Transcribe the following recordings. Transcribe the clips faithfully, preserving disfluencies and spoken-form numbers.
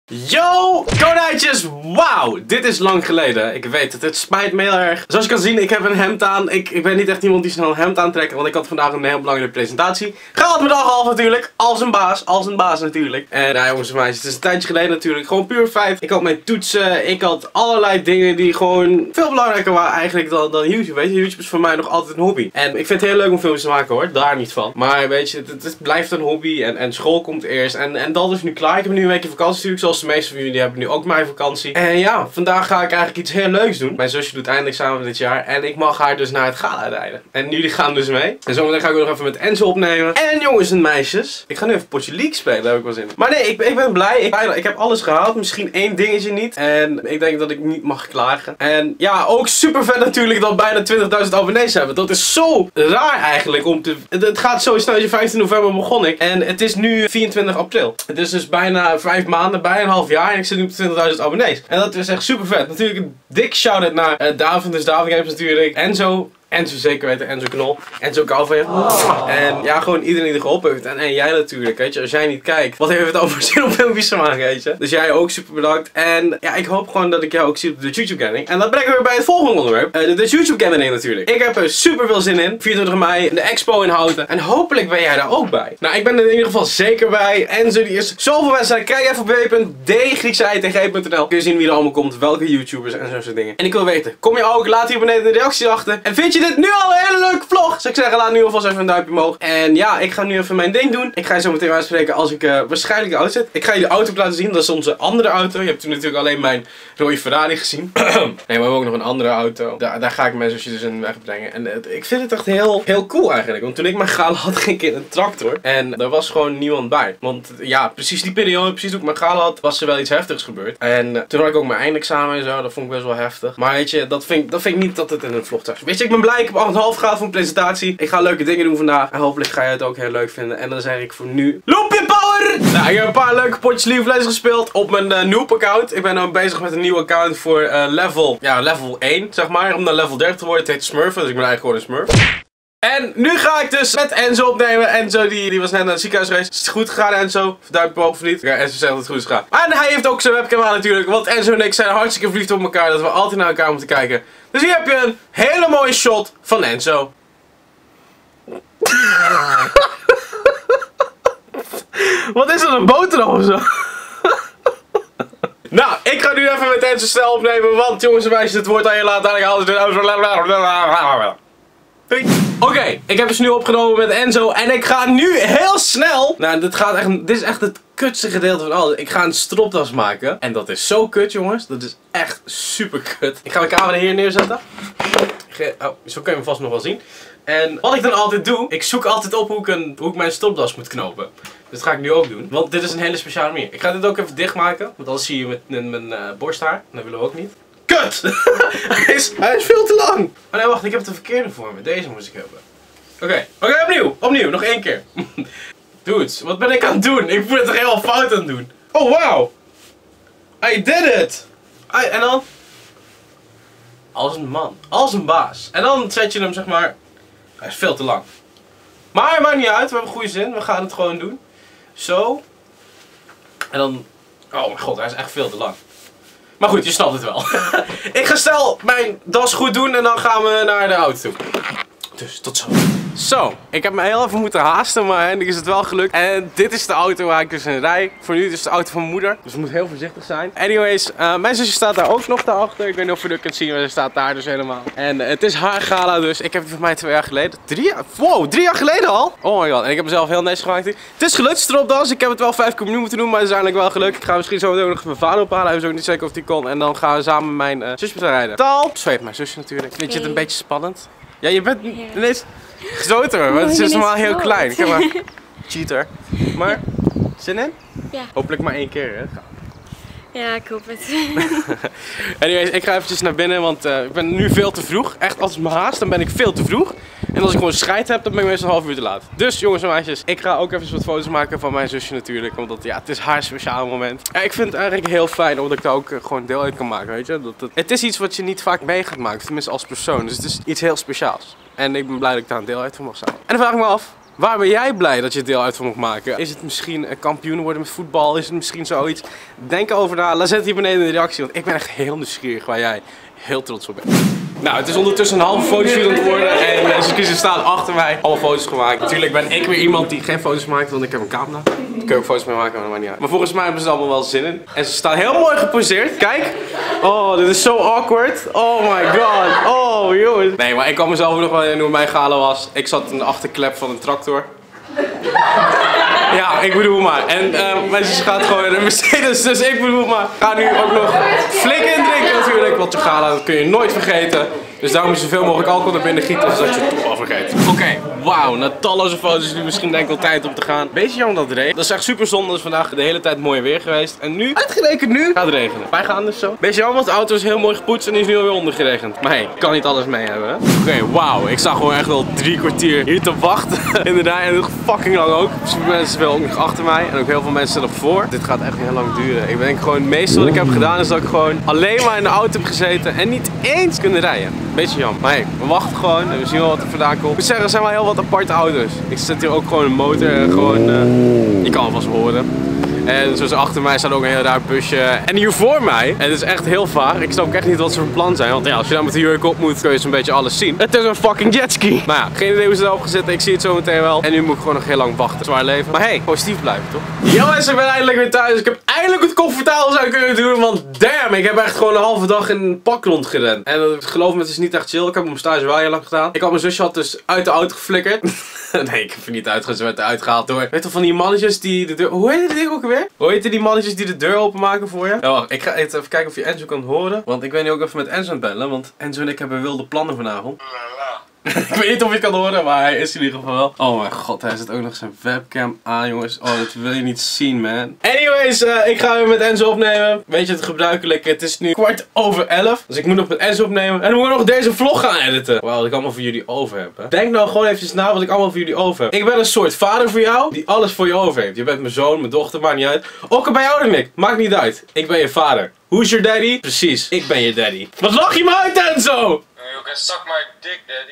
Yo, konijntjes, wauw, dit is lang geleden, ik weet het, het spijt me heel erg. Zoals je kan zien, ik heb een hemd aan, ik, ik ben niet echt iemand die snel een hemd aantrekt, want ik had vandaag een heel belangrijke presentatie. Gaat mijn dag half natuurlijk, als een baas, als een baas natuurlijk. En nou jongens en meisjes, het is een tijdje geleden natuurlijk, gewoon puur feit. Ik had mijn toetsen, ik had allerlei dingen die gewoon veel belangrijker waren eigenlijk dan, dan YouTube, weet je. YouTube is voor mij nog altijd een hobby. En ik vind het heel leuk om filmpjes te maken hoor, daar niet van. Maar weet je, het, het blijft een hobby en, en school komt eerst en, en dat is nu klaar. Ik heb nu een weekje vakantie natuurlijk, zoals de meeste van jullie hebben nu ook mijn vakantie. En ja, vandaag ga ik eigenlijk iets heel leuks doen. Mijn zusje doet eindelijk samen dit jaar en ik mag haar dus naar het gala rijden. En jullie gaan dus mee. En zometeen ga ik ook nog even met Enzo opnemen. En jongens en meisjes, ik ga nu even potje League spelen, daar heb ik wel zin in. Maar nee, ik, ik ben blij. Ik, ik heb alles gehaald, misschien één dingetje niet. En ik denk dat ik niet mag klagen. En ja, ook super vet natuurlijk dat bijna twintigduizend abonnees hebben. Dat is zo raar eigenlijk om te... Het, het gaat zo snel, vijftien november begon ik. En het is nu vierentwintig april. Het is dus bijna vijf maanden, bijna een half jaar. En ik zit nu op twintigduizend abonnees. En dat is echt super vet. Natuurlijk een dik shout-out naar uh, David. Dus David Games natuurlijk. Enzo. Enzo zeker weten, Enzo Knol, Enzo Calvin. Oh. En ja, gewoon iedereen die er geholpen heeft. En, en jij natuurlijk, weet je. Als jij niet kijkt, wat heeft het over zin om filmpjes te maken, weet je. Dus jij ook super bedankt. En ja, ik hoop gewoon dat ik jou ook zie op de YouTube Gaming. En dat brengen we weer bij het volgende onderwerp. Uh, de, de YouTube Gaming natuurlijk. Ik heb er super veel zin in. vierentwintig mei, de expo in Houten. En hopelijk ben jij daar ook bij. Nou, ik ben er in ieder geval zeker bij. Enzo, die is zoveel wedstrijden. Kijk even op w punt d griekse i t g punt n l. Kun je zien wie er allemaal komt, welke YouTubers en zo'n soort dingen. En ik wil weten, kom je ook? Laat hier beneden in de reacties achter. En vind je dit nu al een hele leuke vlog? Zou ik zeggen, laat nu alvast even een duimpje omhoog. En ja, ik ga nu even mijn ding doen. Ik ga je zo meteen uitspreken als ik uh, waarschijnlijk de auto zet. Ik ga je de auto laten zien. Dat is onze andere auto. Je hebt toen natuurlijk alleen mijn rode Ferrari gezien. Nee, maar we hebben ook nog een andere auto. Daar, daar ga ik mijn zusje dus in wegbrengen. En uh, ik vind het echt heel, heel cool eigenlijk. Want toen ik mijn gala had, ging ik in een tractor. En er was gewoon niemand bij. Want ja, precies die periode, precies toen ik mijn gala had, was er wel iets heftigs gebeurd. En uh, toen had ik ook mijn eindexamen en zo. Dat vond ik best wel heftig. Maar weet je, dat vind, dat vind ik niet dat het in een vlog thuis. Weet je, ik ben blij. Ik heb acht komma vijf gehad voor een presentatie. Ik ga leuke dingen doen vandaag. En hopelijk ga je het ook heel leuk vinden. En dan zeg ik voor nu... Loopje Power! Nou, ik heb een paar leuke potjes League of Legends gespeeld op mijn uh, noob account. Ik ben nu bezig met een nieuw account voor uh, level... Ja, level één, zeg maar. Om naar level dertig te worden. Het heet Smurfen, dus ik ben eigenlijk gewoon een Smurf. En nu ga ik dus met Enzo opnemen. Enzo die, die was net naar het ziekenhuis geweest. Is het goed gegaan, Enzo? Duimpje omhoog of niet? Ja, Enzo zegt dat het goed is gegaan. En hij heeft ook zijn webcam aan natuurlijk. Want Enzo en ik zijn hartstikke verliefd op elkaar. Dat we altijd naar elkaar moeten kijken. Dus hier heb je een hele mooie shot van Enzo. Wat is dat, een boterham of zo? Nou, ik ga nu even met Enzo snel opnemen. Want jongens en meisjes, het wordt aan je laat aan je Oké, okay, ik heb dus nu opgenomen met Enzo en ik ga nu heel snel... Nou, dit, gaat echt, dit is echt het kutste gedeelte van alles. Ik ga een stropdas maken. En dat is zo kut, jongens. Dat is echt super kut. Ik ga mijn camera hier neerzetten. Oh, zo kun je hem vast nog wel zien. En wat ik dan altijd doe, ik zoek altijd op hoe ik, een, hoe ik mijn stropdas moet knopen. Dus dat ga ik nu ook doen. Want dit is een hele speciale manier. Ik ga dit ook even dichtmaken. Want anders zie je met, met mijn uh, borsthaar. Dat willen we ook niet. Kut! hij, is, hij is veel te lang! Oh nee, wacht, ik heb de verkeerde voor me. Deze moest ik hebben. Oké, okay. oké, okay, opnieuw! Opnieuw, nog één keer. Dudes, wat ben ik aan het doen? Ik ben het toch helemaal fout aan het doen. Oh, wow! I did it! I, en dan... Als een man. Als een baas. En dan zet je hem, zeg maar... Hij is veel te lang. Maar maakt niet uit, we hebben goede zin. We gaan het gewoon doen. Zo. En dan... Oh mijn god, hij is echt veel te lang. Maar goed, je snapt het wel. Ik ga snel mijn das goed doen en dan gaan we naar de auto toe. Dus tot zo. Zo, ik heb me heel even moeten haasten, maar eindelijk is het wel gelukt. En dit is de auto waar ik dus in rij. Voor nu is het de auto van mijn moeder, dus we moeten heel voorzichtig zijn. Anyways, uh, mijn zusje staat daar ook nog daarachter. Ik weet niet of je dat kunt zien, maar ze staat daar dus helemaal. En uh, het is haar gala, dus ik heb het voor mij twee jaar geleden. Drie jaar? Wow, drie jaar geleden al? Oh my god, en ik heb mezelf heel netjes gemaakt. Het is gelukt, stropdas. Ik heb het wel vijf keer opnieuw moeten doen, maar het is eigenlijk wel gelukt. Ik ga misschien zo meteen nog mijn vader ophalen. Hij is ook niet zeker of die kon. En dan gaan we samen mijn uh, zusje rijden. Taal. Zo heeft mijn zusje natuurlijk. Vind je het een beetje spannend? Ja, je bent ineens groter, maar het is normaal heel klein. Kijk maar. Cheater. Maar, zin in? Ja. Hopelijk maar één keer, hè? Ja, ik hoop het. Anyways, ik ga eventjes naar binnen, want uh, ik ben nu veel te vroeg. Echt, als ik me haast, dan ben ik veel te vroeg. En als ik gewoon scheid heb, dan ben ik meestal een half uur te laat. Dus jongens en meisjes, ik ga ook even wat foto's maken van mijn zusje natuurlijk. Omdat ja, het is haar speciaal moment. Ja, ik vind het eigenlijk heel fijn, omdat ik daar ook uh, gewoon deel uit kan maken, weet je. Dat, dat, het is iets wat je niet vaak mee gaat maken, tenminste als persoon. Dus het is iets heel speciaals. En ik ben blij dat ik daar een deel uit van mag zijn. En dan vraag ik me af, Waar ben jij blij dat je deel uit van mag maken? Is het misschien een kampioen worden met voetbal? Is het misschien zoiets? Denk erover na. Laat het hier beneden in de reactie. Want ik ben echt heel nieuwsgierig waar jij heel trots op bent. Nou, het is ondertussen een halve fotoshoot aan het worden. En uh, ze staan achter mij. Alle foto's gemaakt. Natuurlijk ben ik weer iemand die geen foto's maakt. Want ik heb een camera. Daar kun je ook foto's mee maken, maar dat maakt niet uit. Maar volgens mij hebben ze er allemaal wel zin in. En ze staan heel mooi geposeerd. Kijk. Oh, dit is zo awkward. Oh my god. Oh, jongens. Nee, maar ik kan mezelf nog wel in hoe mijn gala was. Ik zat in de achterklep van een tractor. Ja, ik bedoel maar. En uh, mijn zus gaat gewoon in een Mercedes, dus ik bedoel maar. Ga nu ook nog flink indrinken natuurlijk, want je gala, dat kun je nooit vergeten. Dus daarom is zoveel mogelijk alcohol naar binnen gieten, zodat je het toch wel vergeet. Oké, okay, wauw, na talloze foto's nu misschien denk ik wel tijd om te gaan. Beetje jammer dat het regent. Dat is echt super zonde, dus vandaag de hele tijd mooi weer geweest. En nu, uitgerekend nu, gaat het regenen. Wij gaan dus zo. Beetje jammer, want de auto is heel mooi gepoetst en die is nu alweer ondergeregend. Maar hey, ik kan niet alles mee hebben. Oké, okay, wauw, ik sta gewoon echt wel drie kwartier hier te wachten. Inderdaad, en nog fucking lang ook. Super mensen spelen ook nog achter mij en ook heel veel mensen erop voor. Dit gaat echt heel lang duren. Ik denk gewoon, het meeste wat ik heb gedaan is dat ik gewoon alleen maar in de auto heb gezeten en niet eens kunnen rijden. Beetje jammer. Maar hey, we wachten gewoon en we zien wel wat er vandaan komt. Ik moet zeggen, er zijn wel heel wat aparte auto's. Ik zet hier ook gewoon een motor en gewoon, uh, je kan het vast horen. En zoals achter mij staat ook een heel raar busje. En hier voor mij, en het is echt heel vaag, ik snap ook echt niet wat ze van plan zijn. Want ja, als je daar met de jurk op moet, kun je zo'n beetje alles zien. Het is een fucking jetski. Maar ja, geen idee hoe ze erop gezet. Ik zie het zo meteen wel. En nu moet ik gewoon nog heel lang wachten. Zwaar leven. Maar hey, positief blijven toch? Yo mensen, ik ben eindelijk weer thuis. Ik heb eindelijk het comfortabel zou kunnen doen. Want damn, ik heb echt gewoon een halve dag in een pak rondgerend. En uh, geloof me, het is niet echt chill. Ik heb mijn stage wel heel lang gedaan. Ik had mijn zusje had dus uit de auto geflikkerd. Nee, ik heb er niet uitgehaald. Ze werd eruit gehaald door. Weet je van die mannetjes die de deur... Hoe heet dit ding ook alweer? Hoe heet die mannetjes die de deur openmaken voor je? Ja, wacht. Ik ga even kijken of je Enzo kan horen. Want ik ben nu ook even met Enzo aan het bellen. Want Enzo en ik hebben wilde plannen vanavond. Ik weet niet of je het kan horen, maar hij is in ieder geval wel. Oh mijn god, hij zet ook nog zijn webcam aan, jongens. Oh, dat wil je niet zien, man. Anyways, uh, ik ga weer met Enzo opnemen. Weet je, het gebruikelijke. Het is nu kwart over elf. Dus ik moet nog met Enzo opnemen. En dan moet ik nog deze vlog gaan editen. Wauw, wat ik allemaal voor jullie over heb, hè. Denk nou gewoon eventjes na wat ik allemaal voor jullie over heb. Ik ben een soort vader voor jou, die alles voor je over heeft. Je bent mijn zoon, mijn dochter, maakt niet uit. Ook al bij jou, Nick. Maakt niet uit. Ik ben je vader. Who's your daddy? Precies, ik ben je daddy. Wat lach je me uit, Enzo? You can suck my dick, daddy.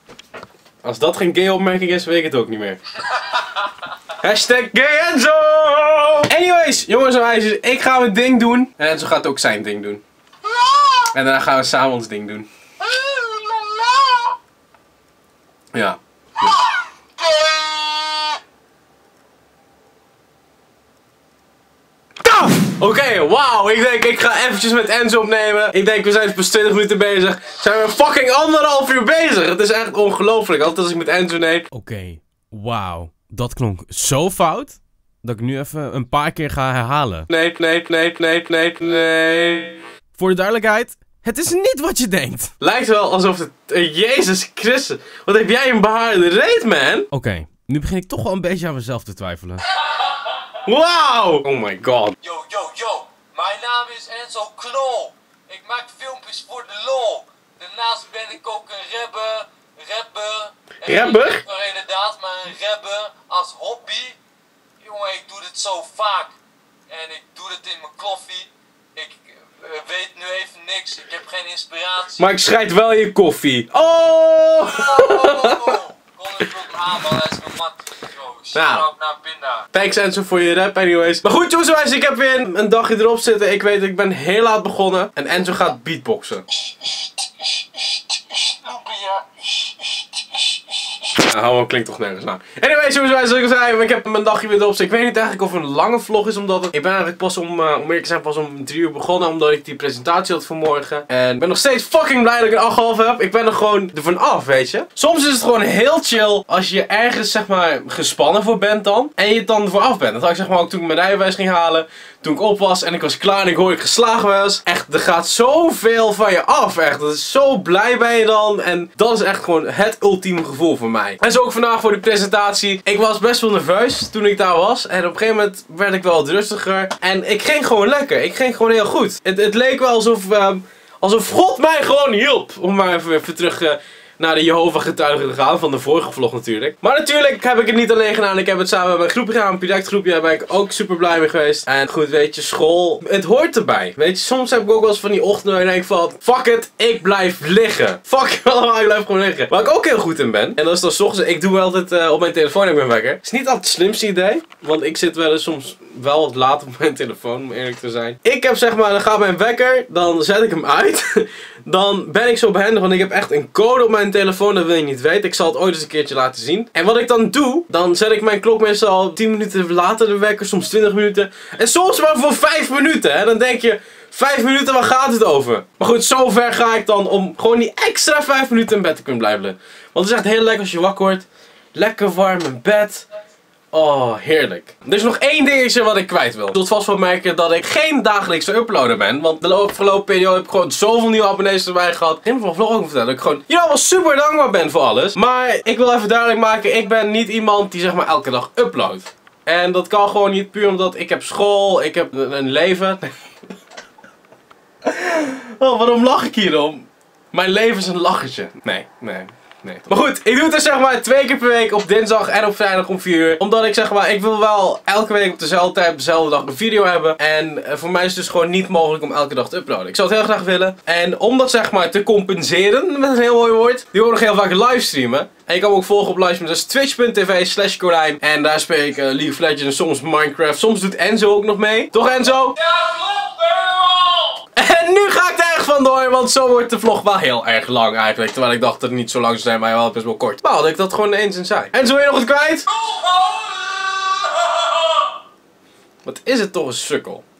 Als dat geen gay opmerking is, weet ik het ook niet meer. Hashtag gay Enzo! Anyways, jongens en meisjes, ik ga mijn ding doen. En Enzo gaat ook zijn ding doen. En daarna gaan we samen ons ding doen. Ja. Oké, okay, wauw, ik denk ik ga eventjes met Enzo opnemen. Ik denk we zijn pas twintig minuten bezig. Zijn we fucking anderhalf uur bezig. Het is echt ongelooflijk, altijd als ik met Enzo neem. Oké, okay, wauw, dat klonk zo fout dat ik nu even een paar keer ga herhalen. Nee, nee, nee, nee, nee, nee. Voor de duidelijkheid, het is niet wat je denkt. Lijkt wel alsof het... Uh, Jezus Christus, wat heb jij een behaarde reet, man? Oké, okay, nu begin ik toch wel een beetje aan mezelf te twijfelen. Wauw! Oh my god. Yo, yo, yo. Mijn naam is Enzo Knol. Ik maak filmpjes voor de lol. Daarnaast ben ik ook een rapper. Rapper. Rapper? Maar inderdaad, maar een rapper als hobby. Jongen, ik doe dit zo vaak. En ik doe dit in mijn koffie. Ik uh, weet nu even niks. Ik heb geen inspiratie. Maar ik scheid wel in je koffie. Oh! Oh, oh, oh, oh. Kom ik ook aan, man. Dat is mijn mat. Nou, naar Pinda. Thanks Enzo voor je rap anyways. Maar goed jongens, ik heb weer een, een dagje erop zitten. Ik weet, ik ben heel laat begonnen. En Enzo gaat beatboxen. Nou, klinkt toch nergens naar. Anyways, jongens, zoals ik al zei, ik heb mijn dagje weer erop zitten. Ik weet niet eigenlijk of het een lange vlog is, omdat het... Ik ben eigenlijk pas om, uh, om eerlijk te zijn, pas om drie uur begonnen, omdat ik die presentatie had vanmorgen. En ik ben nog steeds fucking blij dat ik een acht komma vijf heb. Ik ben er gewoon ervan af, weet je. Soms is het gewoon heel chill als je ergens, zeg maar, gespannen voor bent dan. En je het dan ervoor af bent. Dat had ik, zeg maar, ook toen ik mijn rijbewijs ging halen. Toen ik op was en ik was klaar en ik hoor ik geslagen was. Echt, er gaat zoveel van je af, echt. Dat is zo blij ben je dan. En dat is echt gewoon het ultieme gevoel voor mij. En zo ook vandaag voor de presentatie. Ik was best wel nerveus toen ik daar was. En op een gegeven moment werd ik wel wat rustiger. En ik ging gewoon lekker. Ik ging gewoon heel goed. Het, het leek wel alsof, um, alsof God mij gewoon hielp. Om maar even, even terug... Uh, naar de Jehovah-getuigen gegaan. Van de vorige vlog natuurlijk. Maar natuurlijk heb ik het niet alleen gedaan. Ik heb het samen met mijn groepje gedaan. Een projectgroepje. Daar ben ik ook super blij mee geweest. En goed, weet je, school. Het hoort erbij. Weet je, soms heb ik ook wel eens van die ochtenden waar ik denk van... Fuck it, ik blijf liggen. Fuck allemaal, ik blijf gewoon liggen. Waar ik ook heel goed in ben. En dat is dan 's ochtends. Ik doe wel altijd uh, op mijn telefoon in mijn wekker. Is niet altijd het slimste idee. Want ik zit wel eens soms wel wat laat op mijn telefoon, om eerlijk te zijn. Ik heb zeg maar, dan gaat mijn wekker. Dan zet ik hem uit. Dan ben ik zo behendig, want ik heb echt een code op mijn telefoon, dat wil je niet weten. Ik zal het ooit eens een keertje laten zien. En wat ik dan doe, dan zet ik mijn klok meestal tien minuten later de wekker, soms twintig minuten. En soms maar voor vijf minuten. Hè? Dan denk je, vijf minuten, waar gaat het over? Maar goed, zo ver ga ik dan om gewoon die extra vijf minuten in bed te kunnen blijven liggen. Want het is echt heel lekker als je wakker wordt. Lekker warm in bed. Oh, heerlijk. Er is nog één dingetje wat ik kwijt wil. Je zult vast wel merken dat ik geen dagelijkse uploader ben. Want de afgelopen periode heb ik gewoon zoveel nieuwe abonnees erbij gehad. Ik heb van vlog ook vertellen dat ik gewoon jullie allemaal super dankbaar ben voor alles. Maar ik wil even duidelijk maken, ik ben niet iemand die zeg maar elke dag uploadt. En dat kan gewoon niet puur omdat ik heb school, ik heb een leven. Oh, waarom lach ik hierom? Mijn leven is een lachertje. Nee, nee. Nee, maar goed, ik doe het dus zeg maar twee keer per week op dinsdag en op vrijdag om vier uur. Omdat ik zeg maar, ik wil wel elke week op dezelfde tijd, op dezelfde dag een video hebben. En uh, voor mij is het dus gewoon niet mogelijk om elke dag te uploaden. Ik zou het heel graag willen. En om dat zeg maar te compenseren, met een heel mooi woord, die wil ik nog heel vaak livestreamen. En je kan me ook volgen op livestream, dat is twitch punt tv slash Korijn. En daar speel ik uh, League of Legends en soms Minecraft. Soms doet Enzo ook nog mee. Toch Enzo? Ja, klopt helemaal! En nu ga ik er echt vandoor, want zo wordt de vlog wel heel erg lang eigenlijk. Terwijl ik dacht dat het niet zo lang zou zijn, maar wel best wel kort. Maar had ik dat gewoon eens en zei. En zo wil je nog het kwijt? Wat is het toch een sukkel.